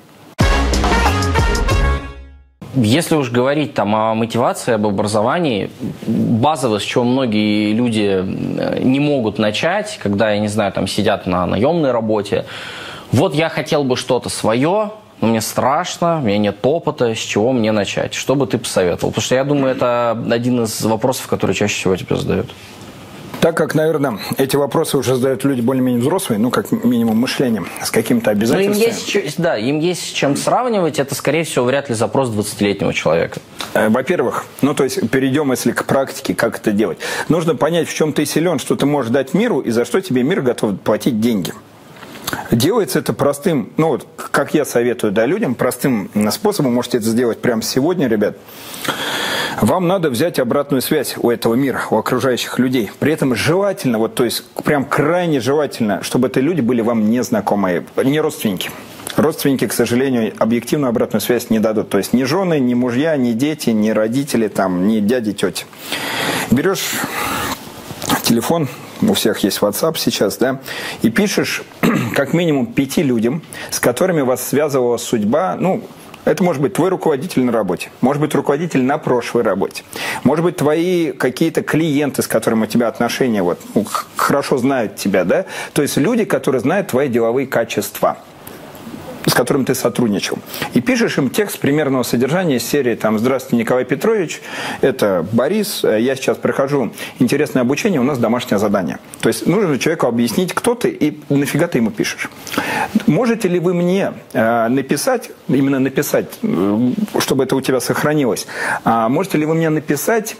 Если уж говорить там о мотивации, об образовании, базово, с чего многие люди не могут начать, когда, я не знаю, там сидят на наемной работе, вот я хотел бы что-то свое, но мне страшно, у меня нет опыта, с чего мне начать? Что бы ты посоветовал? Потому что я думаю, это один из вопросов, которые чаще всего тебе задают. Так как, наверное, эти вопросы уже задают люди более-менее взрослые, ну, как минимум, мышлением, с какими-то обязательствами. Им есть с чем сравнивать. Это, скорее всего, вряд ли запрос 20-летнего человека. Во-первых, ну, то есть, перейдем, если к практике, как это делать. Нужно понять, в чем ты силен, что ты можешь дать миру, и за что тебе мир готов платить деньги. Делается это простым, ну, вот, как я советую, да, людям, простым способом. Можете это сделать прямо сегодня, ребят. Вам надо взять обратную связь у этого мира, у окружающих людей. При этом желательно, вот, то есть прям крайне желательно, чтобы эти люди были вам незнакомые, не родственники. Родственники, к сожалению, объективную обратную связь не дадут. То есть ни жены, ни мужья, ни дети, ни родители, там, ни дяди, тети. Берешь телефон, у всех есть WhatsApp сейчас, да, и пишешь как минимум 5 людям, с которыми вас связывала судьба, ну, это может быть твой руководитель на работе, может быть руководитель на прошлой работе, может быть твои какие-то клиенты, с которыми у тебя отношения вот, ну, хорошо знают тебя, да, то есть люди, которые знают твои деловые качества, с которым ты сотрудничал. И пишешь им текст примерного содержания из серии там: «Здравствуйте, Николай Петрович, это Борис, я сейчас прохожу интересное обучение, у нас домашнее задание». То есть нужно человеку объяснить, кто ты и нафига ты ему пишешь. Можете ли вы мне написать, именно написать, чтобы это у тебя сохранилось, можете ли вы мне написать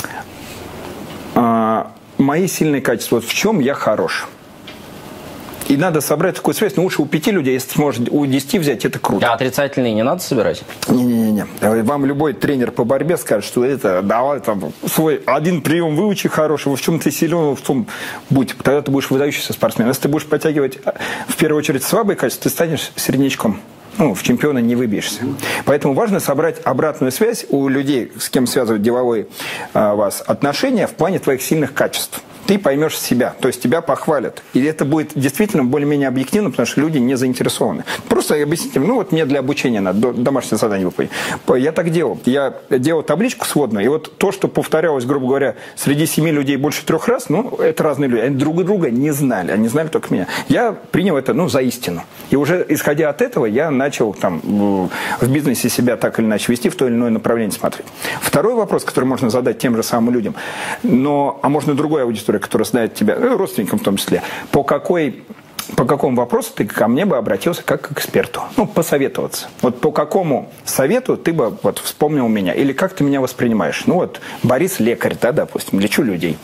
мои сильные качества, вот в чем я хорош? И надо собрать такую связь, но лучше у 5 людей, если сможешь у 10 взять, это круто. А отрицательные не надо собирать? Не-не-не. Вам любой тренер по борьбе скажет, что это, давай там свой один прием выучи хороший, в чем ты силен, в том будь. Тогда ты будешь выдающийся спортсмен. Если ты будешь подтягивать в первую очередь слабые качества, ты станешь середнячком. Ну, в чемпиона не выбьешься. Поэтому важно собрать обратную связь у людей, с кем связывают деловые вас отношения в плане твоих сильных качеств. Ты поймешь себя, то есть тебя похвалят. И это будет действительно более-менее объективно, потому что люди не заинтересованы. Просто объясните, ну вот мне для обучения надо домашнее задание выполнить. Я так делал. Я делал табличку сводную, и вот то, что повторялось, грубо говоря, среди 7 людей больше 3 раз, ну, это разные люди. Они друг друга не знали, они знали только меня. Я принял это, ну, за истину. И уже исходя от этого, я начал там в бизнесе себя так или иначе вести, в то или иное направление смотреть. Второй вопрос, который можно задать тем же самым людям, а можно другой аудитории, которая знает тебя, родственникам в том числе, по какому вопросу ты ко мне бы обратился как к эксперту? Ну, посоветоваться. Вот по какому совету ты бы вот вспомнил меня? Или как ты меня воспринимаешь? Ну, вот Борис лекарь, да, допустим, лечу людей.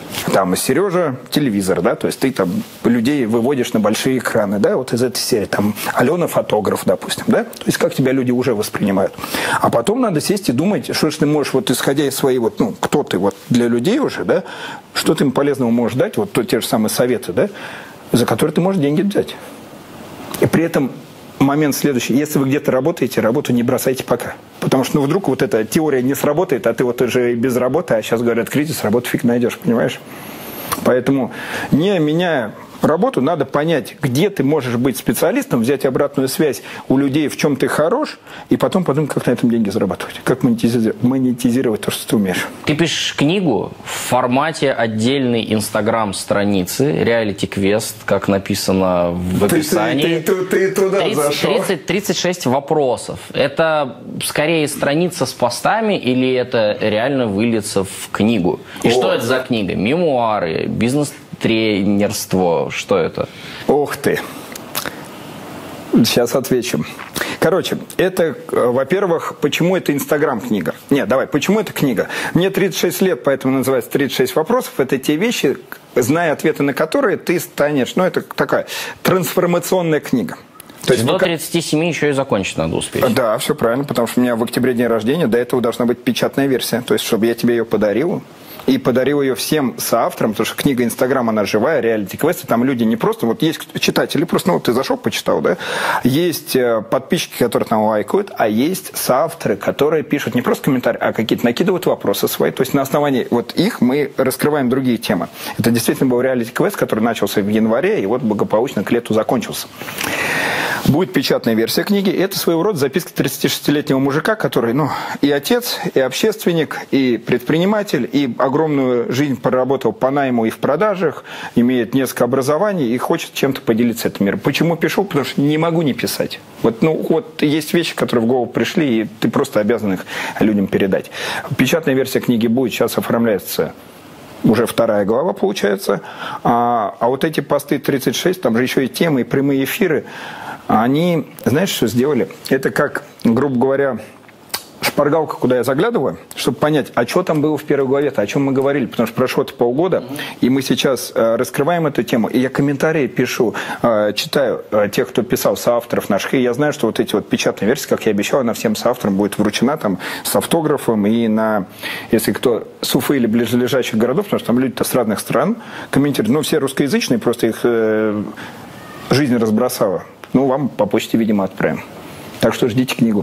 Там Сережа телевизор, да, то есть ты там людей выводишь на большие экраны, да, вот из этой серии, там Алена фотограф, допустим, да, то есть как тебя люди уже воспринимают. А потом надо сесть и думать, что ж ты можешь, вот исходя из своей, вот, ну, кто ты вот для людей уже, да, что ты им полезного можешь дать, вот те же самые советы, да, за которые ты можешь деньги взять. И при этом момент следующий. Если вы где-то работаете, работу не бросайте пока. Потому что, ну, вдруг вот эта теория не сработает, а ты вот уже без работы, а сейчас говорят, кризис, работу фиг найдешь, понимаешь? Поэтому, не меняя работу, надо понять, где ты можешь быть специалистом, взять обратную связь у людей, в чем ты хорош, и потом подумать, как на этом деньги зарабатывать, как монетизировать то, что ты умеешь. Ты пишешь книгу в формате отдельной инстаграм-страницы, реалити-квест, как написано в описании. Ты туда 36 вопросов. Это скорее страница с постами или это реально выльется в книгу? И что это за книга? Мемуары, бизнес-тренерство, что это? Ух ты. Сейчас отвечу. Короче, это, во-первых, почему это Инстаграм-книга? Нет, давай, почему это книга? Мне 36 лет, поэтому называется 36 вопросов. Это те вещи, зная ответы на которые, ты станешь, ну, это такая трансформационная книга. То есть до 37 еще и закончить надо успеть. Да, все правильно, потому что у меня в октябре день рождения, до этого должна быть печатная версия. То есть, чтобы я тебе ее подарил. И подарил ее всем соавторам, потому что книга Инстаграм, она живая, реалити-квесты, там люди не просто, вот есть читатели, просто, ну, вот ты зашел, почитал, да, есть подписчики, которые там лайкают, а есть соавторы, которые пишут не просто комментарии, а какие-то накидывают вопросы свои, то есть на основании вот их мы раскрываем другие темы. Это действительно был реалити-квест, который начался в январе, и вот благополучно к лету закончился. Будет печатная версия книги. Это своего рода записки 36-летнего мужика, который, ну, и отец, и общественник, и предприниматель, и огромную жизнь проработал по найму и в продажах, имеет несколько образований и хочет чем-то поделиться этим миром. Почему пишу? Потому что не могу не писать. Вот, ну, вот есть вещи, которые в голову пришли, и ты просто обязан их людям передать. Печатная версия книги будет, сейчас оформляется уже 2 глава, получается. А вот эти посты 36, там же еще и темы, и прямые эфиры, они, знаешь, что сделали? Это как, грубо говоря, шпаргалка, куда я заглядываю, чтобы понять, а что там было в первой главе-то, о чем мы говорили, потому что прошло-то полгода, и мы сейчас раскрываем эту тему, и я комментарии пишу, читаю тех, кто писал, соавторов наших, и я знаю, что вот эти вот печатные версии, как я обещал, она всем соавторам будет вручена там с автографом, и на, если кто с Уфы или ближайших городов, потому что там люди-то с разных стран комментируют, ну, все русскоязычные, просто их жизнь разбросала. Ну, вам по почте, видимо, отправим. Так что ждите книгу.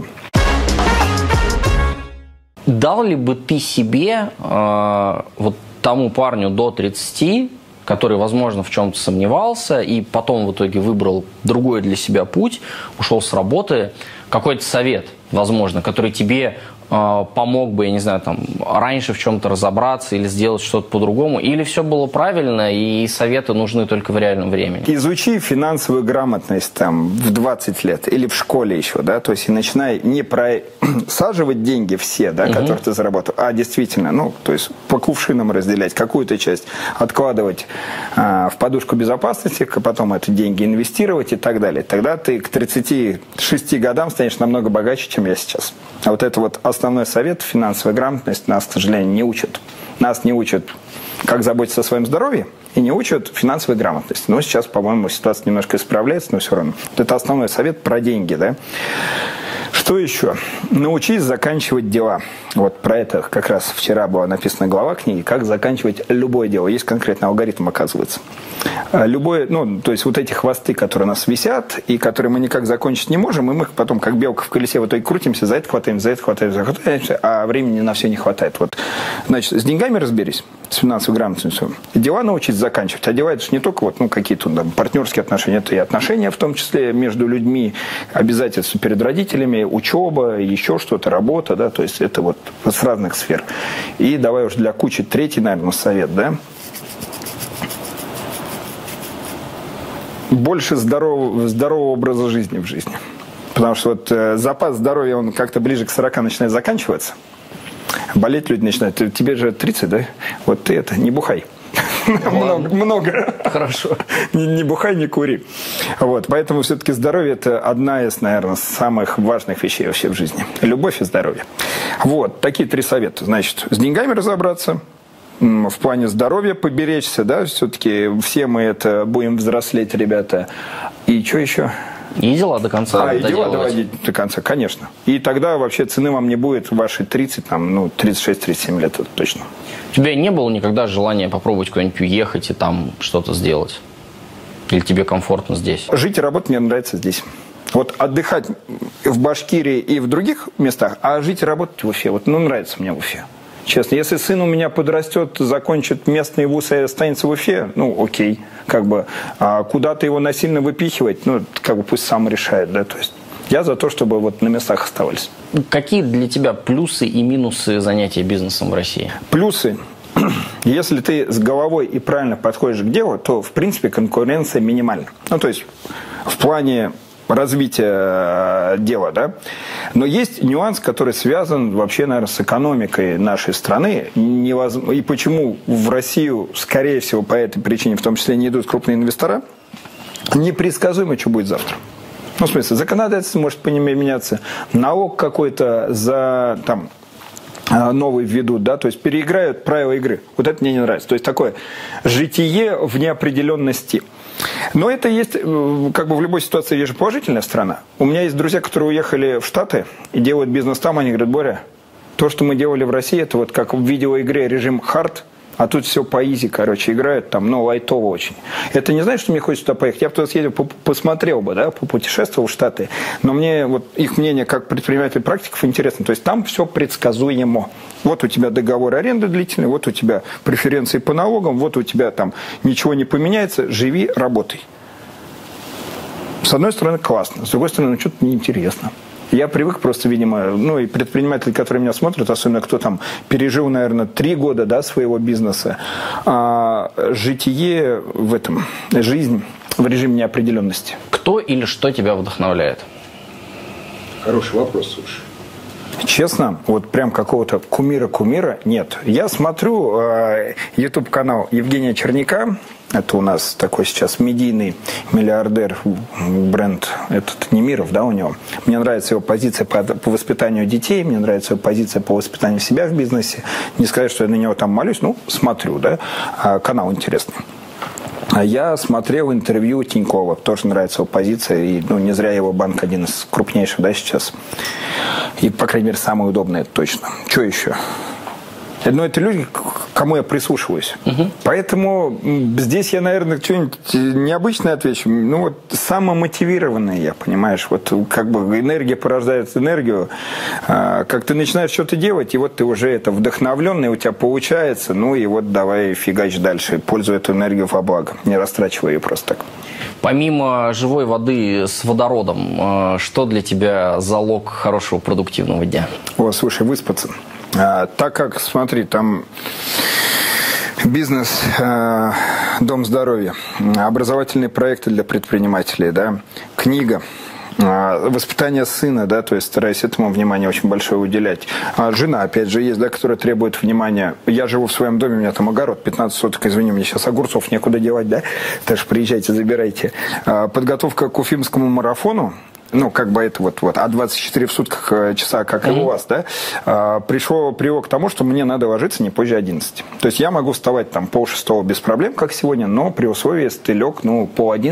Дал ли бы ты себе, вот тому парню до 30, который, возможно, в чем-то сомневался, и потом в итоге выбрал другой для себя путь, ушел с работы, какой-то совет, возможно, который тебе помог бы, я не знаю, там, раньше в чем-то разобраться или сделать что-то по-другому, или все было правильно, и советы нужны только в реальном времени? Изучи финансовую грамотность там в 20 лет или в школе еще, да, то есть и начинай не просаживать деньги все, да, которые ты заработал, а действительно, ну, то есть по кувшинам разделять, какую-то часть откладывать в подушку безопасности, а потом эти деньги инвестировать и так далее. Тогда ты к 36 годам станешь намного богаче, чем я сейчас. А вот это вот основной совет, финансовая грамотность, нас, к сожалению, не учат. Нас не учат, как заботиться о своем здоровье, и не учат финансовой грамотности. Но сейчас, по-моему, ситуация немножко исправляется, но все равно. Вот это основной совет про деньги, да. Что еще? Научись заканчивать дела. Вот про это как раз вчера была написана глава книги, как заканчивать любое дело. Есть конкретный алгоритм, оказывается. Любое, ну, то есть вот эти хвосты, которые у нас висят, и которые мы никак закончить не можем, и мы потом, как белка в колесе, в итоге крутимся, за это хватаем, за это хватаем, за это хватаемся, а времени на все не хватает. Вот, значит, с деньгами разберись, с финансовой грамотностью. Дела научись заканчивать. А дела это же не только вот, ну, какие-то там партнерские отношения, это и отношения, в том числе между людьми, обязательства перед родителями, учеба, еще что-то, работа, да, то есть это вот с разных сфер. И давай уж для кучи третий, наверное, совет, да. Больше здорового образа жизни в жизни. Потому что вот запас здоровья, он как-то ближе к 40 начинает заканчиваться. Болеть люди начинают. Тебе же 30, да? Вот ты это, не бухай. Много. Хорошо. Не бухай, не кури. Вот, поэтому все-таки здоровье – это одна из, наверное, самых важных вещей вообще в жизни. Любовь и здоровье. Вот, такие 3 совета. Значит, с деньгами разобраться, в плане здоровья поберечься, да, все-таки все мы это будем взрослеть, ребята. И что еще? И дела до конца и дела доводить до конца, конечно. И тогда вообще цены вам не будет ваши 30, там, ну, 36-37 лет, это точно. У тебя не было никогда желания попробовать куда-нибудь уехать и там что-то сделать? Или тебе комфортно здесь? Жить и работать мне нравится здесь. Вот отдыхать в Башкирии и в других местах, а жить и работать в Уфе, вот, ну, нравится мне в Уфе. Честно, если сын у меня подрастет, закончит местный вуз и останется в Уфе, ну, окей, как бы, а куда-то его насильно выпихивать, ну, как бы пусть сам решает, да, то есть я за то, чтобы вот на местах оставались. Какие для тебя плюсы и минусы занятия бизнесом в России? Плюсы. Если ты с головой и правильно подходишь к делу, то, в принципе, конкуренция минимальна. Ну, то есть в плане развития дела, да. Но есть нюанс, который связан вообще, наверное, с экономикой нашей страны. И почему в Россию, скорее всего, по этой причине, в том числе, не идут крупные инвестора, непредсказуемо, что будет завтра. Ну, в смысле, законодательство может поменяться, налог какой-то за, там, новый введут, да, то есть переиграют правила игры. Вот это мне не нравится. То есть такое житие в неопределенности. Но это есть, как бы в любой ситуации, есть же положительная сторона. У меня есть друзья, которые уехали в Штаты и делают бизнес там, они говорят: Боря, то, что мы делали в России, это вот как в видеоигре режим хард, а тут все по изи, короче, играют там, ну, лайтово очень. Это не значит, что мне хочется туда поехать. Я бы туда съездил, посмотрел бы, да, попутешествовал в Штаты. Но мне вот их мнение как предпринимателей практиков интересно. То есть там все предсказуемо. Вот у тебя договор аренды длительный, вот у тебя преференции по налогам, вот у тебя там ничего не поменяется, живи, работай. С одной стороны, классно, с другой стороны, ну, что-то неинтересно. Я привык просто, видимо, ну и предприниматели, которые меня смотрят, особенно кто там пережил, наверное, 3 года, да, своего бизнеса, житие в этом, жизнь в режиме неопределенности. Кто или что тебя вдохновляет? Хороший вопрос, слушай. Честно, вот прям какого-то кумира нет. Я смотрю YouTube-канал Евгения Черняка. Это у нас такой сейчас медийный миллиардер, бренд этот Немиров, да, у него. Мне нравится его позиция по воспитанию детей, мне нравится его позиция по воспитанию себя в бизнесе. Не сказать, что я на него там молюсь, ну, смотрю, да. Канал интересный. Я смотрел интервью Тинькова, тоже нравится его позиция, и, ну, не зря его банк один из крупнейших, да, сейчас. И, по крайней мере, самый удобный, это точно. Что еще? Но это люди, к кому я прислушиваюсь. Поэтому здесь я, наверное, что-нибудь необычное отвечу. Ну, вот самомотивированный я, понимаешь. Вот как бы энергия порождает энергию. Как ты начинаешь что-то делать, и вот ты уже это вдохновленный, у тебя получается. Ну, и вот давай фигач дальше. Пользуй эту энергию во благо. Не растрачивай ее просто так. Помимо живой воды с водородом, что для тебя залог хорошего продуктивного дня? О, слушай, выспаться. Так как, смотри, там бизнес, дом здоровья, образовательные проекты для предпринимателей, да, книга, воспитание сына, да, то есть стараюсь этому внимание очень большое уделять. Жена, опять же, есть, да, которая требует внимания. Я живу в своем доме, у меня там огород 15 соток, извини, мне сейчас огурцов некуда девать, да, так что приезжайте, забирайте. Подготовка к уфимскому марафону. Ну, как бы это вот, а 24 в сутках часа, как и у вас, да, привел к тому, что мне надо ложиться не позже 11. То есть я могу вставать там 5:30 без проблем, как сегодня, но при условии, если ты лег, ну,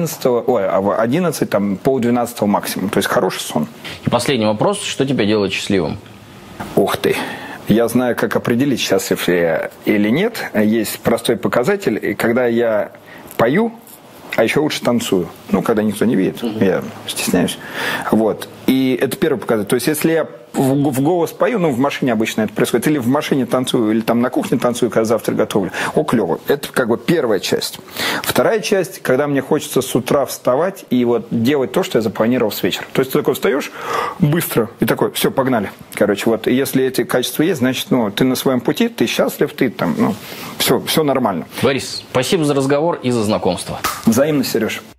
11, там, 11:30 максимум. То есть хороший сон. И последний вопрос. Что тебя делает счастливым? Ух ты. Я знаю, как определить, счастлив ли я или нет. Есть простой показатель. И когда я пою, а еще лучше танцую. Ну, когда никто не видит, я стесняюсь. Вот. И это первый показатель. То есть, если я в голос пою, ну, в машине обычно это происходит, или в машине танцую, или там на кухне танцую, когда завтрак готовлю, клево. Это как бы первая часть. Вторая часть, когда мне хочется с утра вставать и вот делать то, что я запланировал с вечера. То есть, ты такой встаешь быстро и такой: все, погнали. Короче, вот, и если эти качества есть, значит, ну, ты на своем пути, ты счастлив, ты там, ну, все нормально. Борис, спасибо за разговор и за знакомство. Взаимно, Сереж.